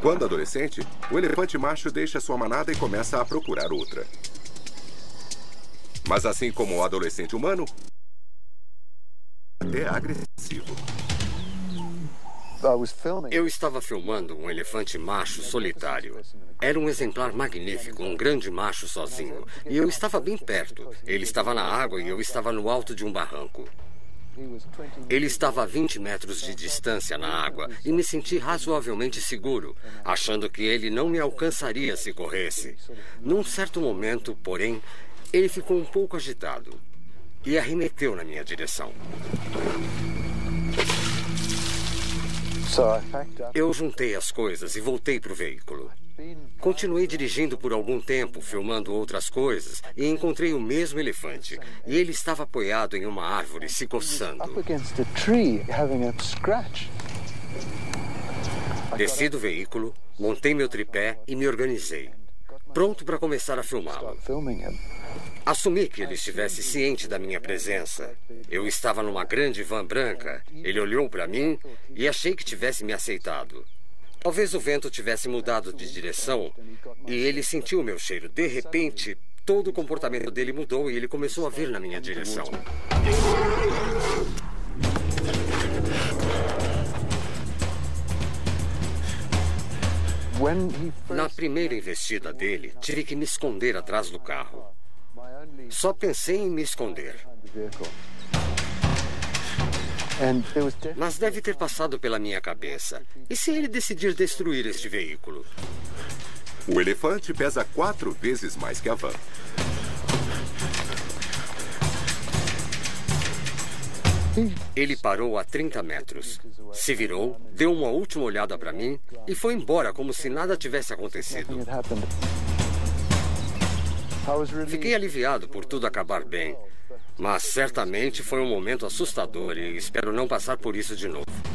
Quando adolescente, o elefante macho deixa sua manada e começa a procurar outra. Mas assim como o adolescente humano, é agressivo. Eu estava filmando um elefante macho solitário. Era um exemplar magnífico, um grande macho sozinho. E eu estava bem perto. Ele estava na água e eu estava no alto de um barranco. Ele estava a 20 metros de distância na água e me senti razoavelmente seguro, achando que ele não me alcançaria se corresse. Num certo momento, porém, ele ficou um pouco agitado e arremeteu na minha direção. Eu juntei as coisas e voltei para o veículo. Continuei dirigindo por algum tempo, filmando outras coisas, e encontrei o mesmo elefante. E ele estava apoiado em uma árvore, se coçando. Desci do veículo, montei meu tripé e me organizei, pronto para começar a filmá-lo. Assumi que ele estivesse ciente da minha presença. Eu estava numa grande van branca. Ele olhou para mim e achei que tivesse me aceitado. Talvez o vento tivesse mudado de direção e ele sentiu o meu cheiro. De repente, todo o comportamento dele mudou e ele começou a vir na minha direção. Na primeira investida dele, tive que me esconder atrás do carro. Só pensei em me esconder. Mas deve ter passado pela minha cabeça. E se ele decidir destruir este veículo? O elefante pesa 4 vezes mais que a van. Ele parou a 30 metros. Se virou, deu uma última olhada para mim e foi embora como se nada tivesse acontecido. Fiquei aliviado por tudo acabar bem, mas certamente foi um momento assustador e espero não passar por isso de novo.